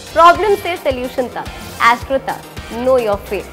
Problem से solution तक, astro तक, नो योर फेट।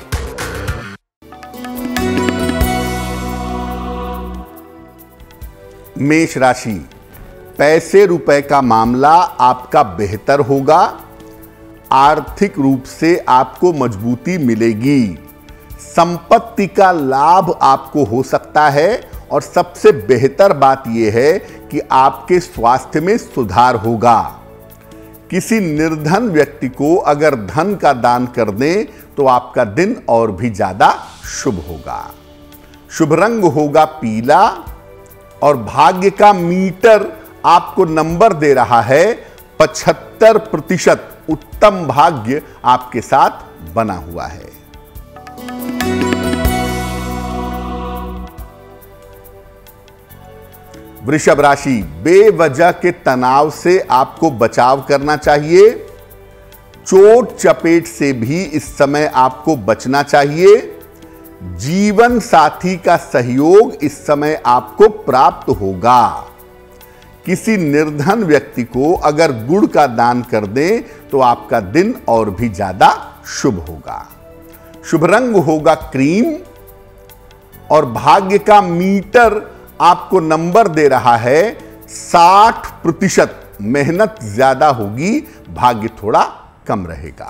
मेष राशि, पैसे रुपए का मामला आपका बेहतर होगा। आर्थिक रूप से आपको मजबूती मिलेगी। संपत्ति का लाभ आपको हो सकता है और सबसे बेहतर बात यह है कि आपके स्वास्थ्य में सुधार होगा। किसी निर्धन व्यक्ति को अगर धन का दान कर दें तो आपका दिन और भी ज्यादा शुभ होगा। शुभ रंग होगा पीला और भाग्य का मीटर आपको नंबर दे रहा है 75%। उत्तम भाग्य आपके साथ बना हुआ है। वृषभ राशि, बेवजह के तनाव से आपको बचाव करना चाहिए। चोट चपेट से भी इस समय आपको बचना चाहिए। जीवन साथी का सहयोग इस समय आपको प्राप्त होगा। किसी निर्धन व्यक्ति को अगर गुड़ का दान कर दें तो आपका दिन और भी ज्यादा शुभ होगा। शुभ रंग होगा क्रीम और भाग्य का मीटर आपको नंबर दे रहा है 60%। मेहनत ज्यादा होगी, भाग्य थोड़ा कम रहेगा।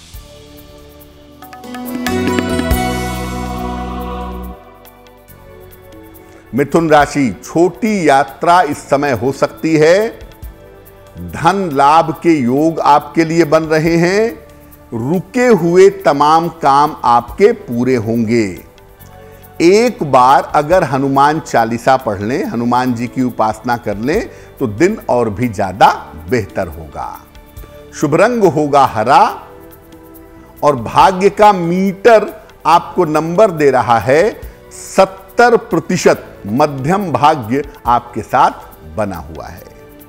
मिथुन राशि, छोटी यात्रा इस समय हो सकती है। धन लाभ के योग आपके लिए बन रहे हैं। रुके हुए तमाम काम आपके पूरे होंगे। एक बार अगर हनुमान चालीसा पढ़ लें, हनुमान जी की उपासना कर लें तो दिन और भी ज्यादा बेहतर होगा। शुभ रंग होगा हरा और भाग्य का मीटर आपको नंबर दे रहा है 70%। मध्यम भाग्य आपके साथ बना हुआ है।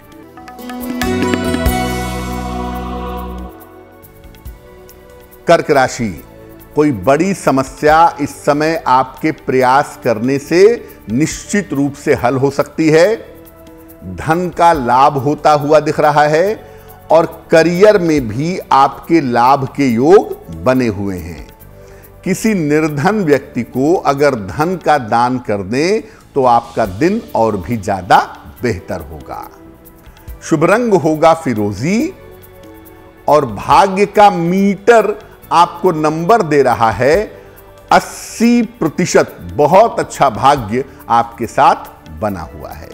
कर्क राशि, कोई बड़ी समस्या इस समय आपके प्रयास करने से निश्चित रूप से हल हो सकती है। धन का लाभ होता हुआ दिख रहा है और करियर में भी आपके लाभ के योग बने हुए हैं। किसी निर्धन व्यक्ति को अगर धन का दान कर दें तो आपका दिन और भी ज्यादा बेहतर होगा। शुभ रंग होगा फिरोजी और भाग्य का मीटर आपको नंबर दे रहा है 80%। बहुत अच्छा भाग्य आपके साथ बना हुआ है।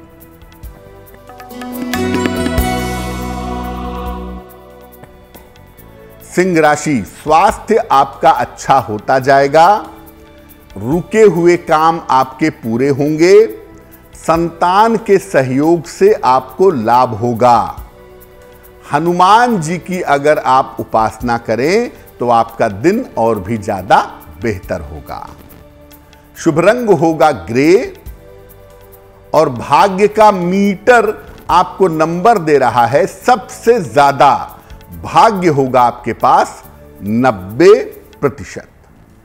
सिंह राशि, स्वास्थ्य आपका अच्छा होता जाएगा। रुके हुए काम आपके पूरे होंगे। संतान के सहयोग से आपको लाभ होगा। हनुमान जी की अगर आप उपासना करें तो आपका दिन और भी ज्यादा बेहतर होगा। शुभ रंग होगा ग्रे और भाग्य का मीटर आपको नंबर दे रहा है सबसे ज्यादा। भाग्य होगा आपके पास 90%।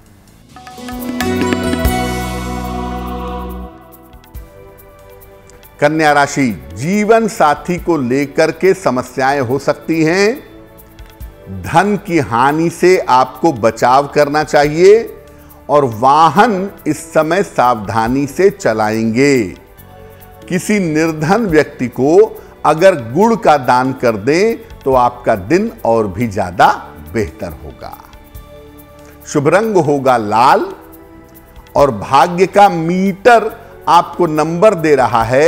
कन्या राशि, जीवन साथी को लेकर के समस्याएं हो सकती हैं। धन की हानि से आपको बचाव करना चाहिए और वाहन इस समय सावधानी से चलाएंगे। किसी निर्धन व्यक्ति को अगर गुड़ का दान कर दें तो आपका दिन और भी ज्यादा बेहतर होगा। शुभ रंग होगा लाल और भाग्य का मीटर आपको नंबर दे रहा है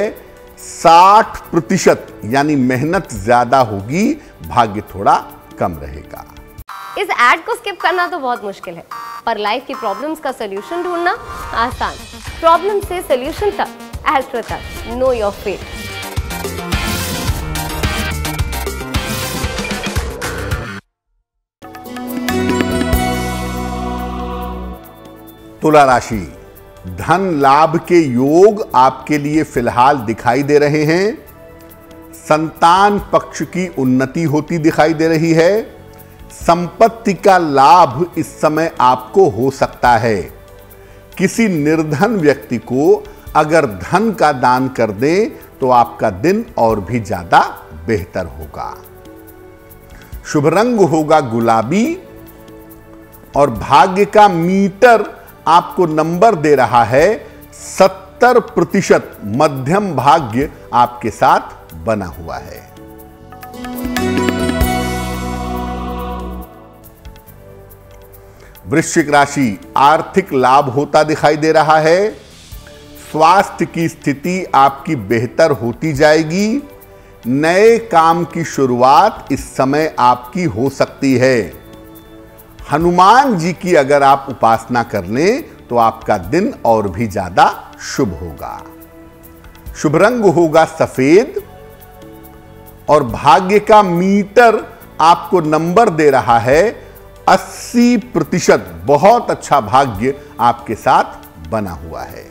60%। यानी मेहनत ज्यादा होगी, भाग्य थोड़ा कम रहेगा। इस ऐड को स्किप करना तो बहुत मुश्किल है, पर लाइफ की प्रॉब्लम्स का सलूशन ढूंढना आसान। प्रॉब्लम से सलूशन तक, एस्ट्रो तक, नो योर फेट। तुला राशि, धन लाभ के योग आपके लिए फिलहाल दिखाई दे रहे हैं। संतान पक्ष की उन्नति होती दिखाई दे रही है। संपत्ति का लाभ इस समय आपको हो सकता है। किसी निर्धन व्यक्ति को अगर धन का दान कर दें तो आपका दिन और भी ज्यादा बेहतर होगा। शुभ रंग होगा गुलाबी और भाग्य का मीटर आपको नंबर दे रहा है 70%। मध्यम भाग्य आपके साथ बना हुआ है। वृश्चिक राशि, आर्थिक लाभ होता दिखाई दे रहा है। स्वास्थ्य की स्थिति आपकी बेहतर होती जाएगी। नए काम की शुरुआत इस समय आपकी हो सकती है। हनुमान जी की अगर आप उपासना कर लें तो आपका दिन और भी ज्यादा शुभ होगा। शुभ रंग होगा सफेद और भाग्य का मीटर आपको नंबर दे रहा है 80%। बहुत अच्छा भाग्य आपके साथ बना हुआ है।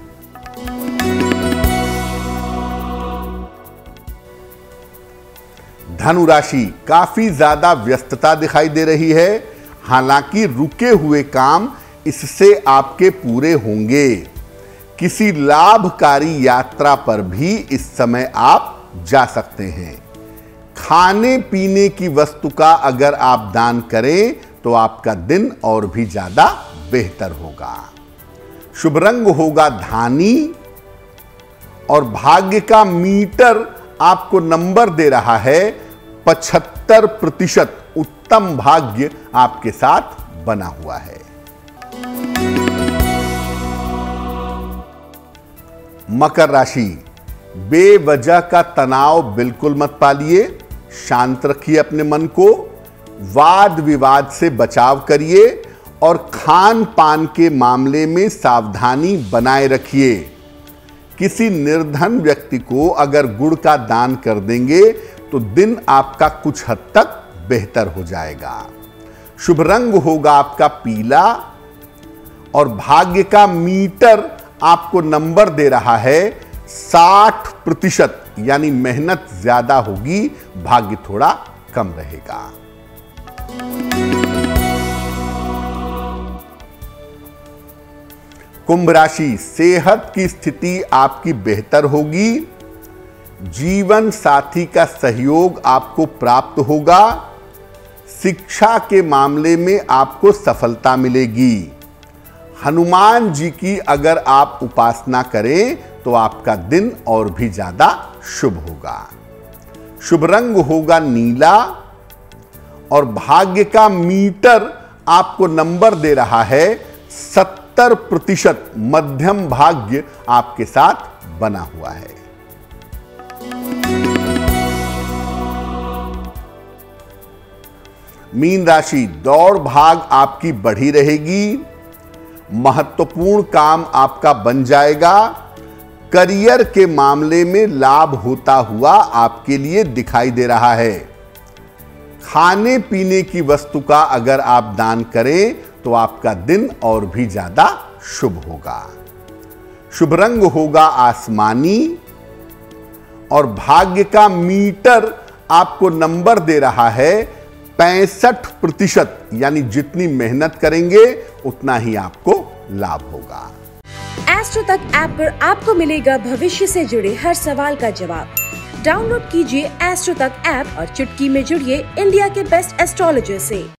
धनु राशि, काफी ज्यादा व्यस्तता दिखाई दे रही है। हालांकि रुके हुए काम इससे आपके पूरे होंगे। किसी लाभकारी यात्रा पर भी इस समय आप जा सकते हैं। खाने पीने की वस्तु का अगर आप दान करें तो आपका दिन और भी ज्यादा बेहतर होगा। शुभ रंग होगा धानी और भाग्य का मीटर आपको नंबर दे रहा है 75%। उत्तम भाग्य आपके साथ बना हुआ है। मकर राशि, बेवजह का तनाव बिल्कुल मत पालिए। शांत रखिए अपने मन को। वाद विवाद से बचाव करिए और खान पान के मामले में सावधानी बनाए रखिए। किसी निर्धन व्यक्ति को अगर गुड़ का दान कर देंगे तो दिन आपका कुछ हद तक बेहतर हो जाएगा। शुभ रंग होगा आपका पीला और भाग्य का मीटर आपको नंबर दे रहा है 60%। यानी मेहनत ज्यादा होगी, भाग्य थोड़ा कम रहेगा। कुंभ राशि, सेहत की स्थिति आपकी बेहतर होगी। जीवन साथी का सहयोग आपको प्राप्त होगा। शिक्षा के मामले में आपको सफलता मिलेगी। हनुमान जी की अगर आप उपासना करें तो आपका दिन और भी ज्यादा शुभ होगा। शुभ रंग होगा नीला और भाग्य का मीटर आपको नंबर दे रहा है 70%। मध्यम भाग्य आपके साथ बना हुआ है। मीन राशि, दौड़ भाग आपकी बढ़ी रहेगी। महत्वपूर्ण काम आपका बन जाएगा। करियर के मामले में लाभ होता हुआ आपके लिए दिखाई दे रहा है। खाने पीने की वस्तु का अगर आप दान करें तो आपका दिन और भी ज्यादा शुभ होगा। शुभ रंग होगा आसमानी और भाग्य का मीटर आपको नंबर दे रहा है 65%। यानी जितनी मेहनत करेंगे उतना ही आपको लाभ होगा। एस्ट्रो तक ऐप पर आपको मिलेगा भविष्य से जुड़े हर सवाल का जवाब। डाउनलोड कीजिए एस्ट्रो तक ऐप और चुटकी में जुड़िए इंडिया के बेस्ट एस्ट्रोलॉजर से।